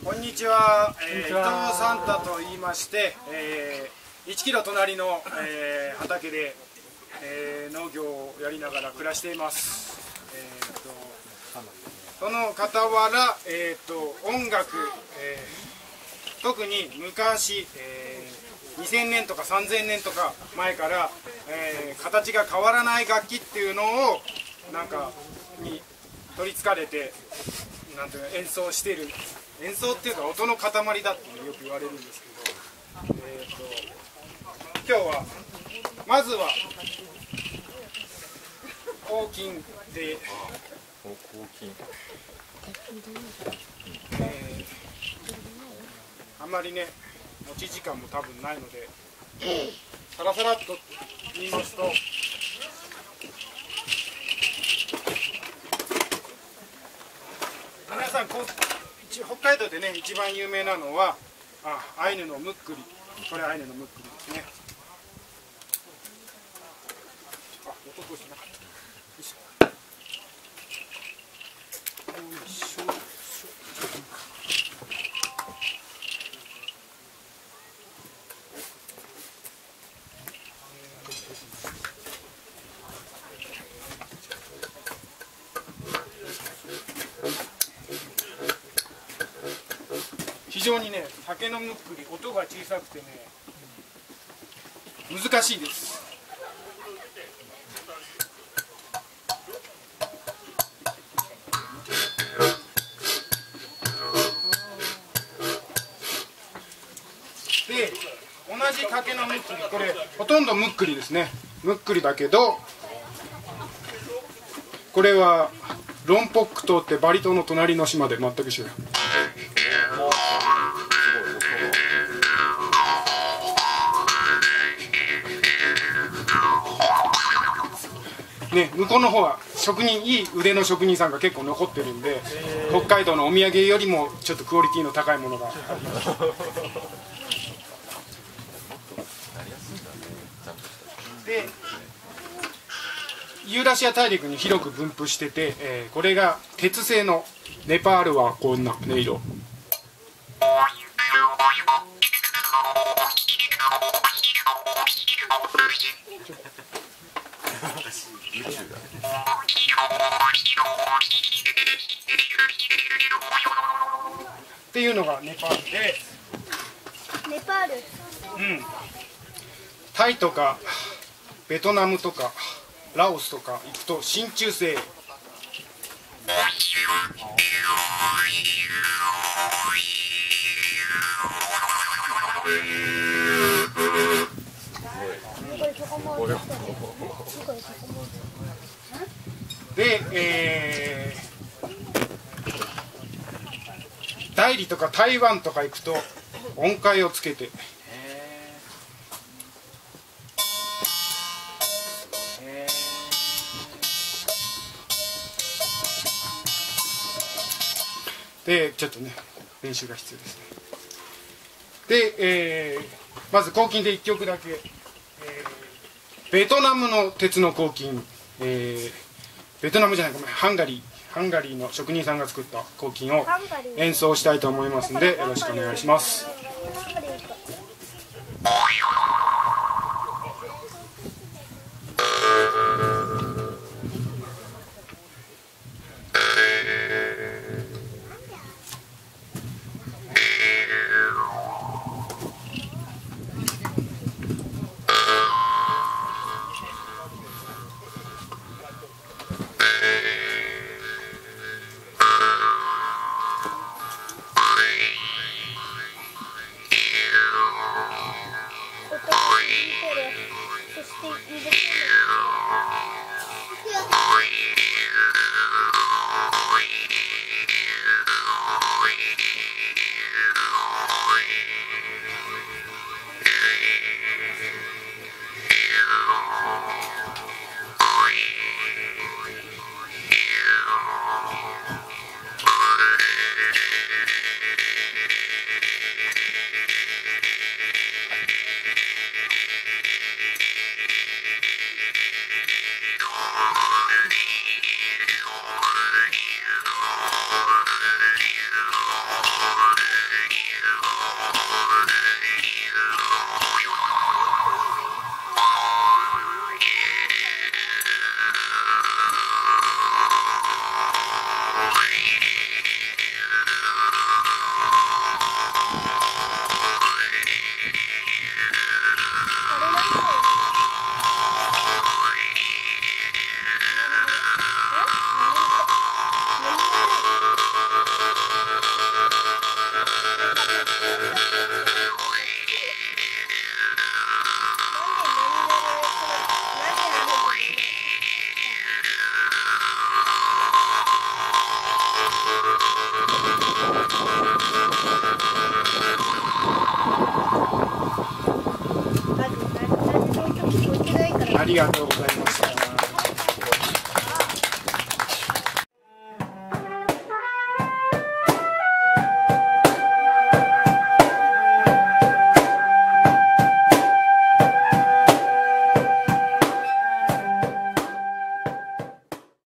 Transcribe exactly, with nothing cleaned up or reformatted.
こんにちは、えー、伊藤サンタと言いまして、えー、いちキロ隣の、えー、畑で、えー、農業をやりながら暮らしています。えー、とその傍ら、えー、と音楽、えー、特に昔、えー、にせんねんとかさんぜんねんとか前から、えー、形が変わらない楽器っていうのをなんかに取りつかれてなんていうの演奏している。演奏っていうか音の塊だってよく言われるんですけど、えー、と今日はまずは抗菌で、えー、あんまりね持ち時間も多分ないのでサラサラっと言いますと、皆さんこう北海道でね一番有名なのはあアイヌのムックリ。これアイヌのムックリですね。あ、音通してなかった。よいしょ。よいしょ。非常にね、竹のムックリ、音が小さくてね、難しいです。で、同じ竹のムックリ、これほとんどムックリですね。ムックリだけど、これはロンポック島ってバリ島の隣の島で全く一緒だ。ね、向こうの方は職人、いい腕の職人さんが結構残ってるんで、北海道のお土産よりもちょっとクオリティの高いものがあります。で、ユーラシア大陸に広く分布してて、えー、これが鉄製の、ネパールはこんな音色。っていうのがネパールで、 ネパール、 うん、タイとかベトナムとかラオスとか行くと真鍮製。で、えー、大理とか台湾とか行くと音階をつけて、でちょっとね練習が必要ですね。で、えー、まず抗菌でいっきょくだけ、えー、ベトナムの鉄の抗菌、えー、ベトナムじゃないごめんハンガリーハンガリーの職人さんが作った抗菌を演奏したいと思いますのでよろしくお願いします。 ありがとうございました。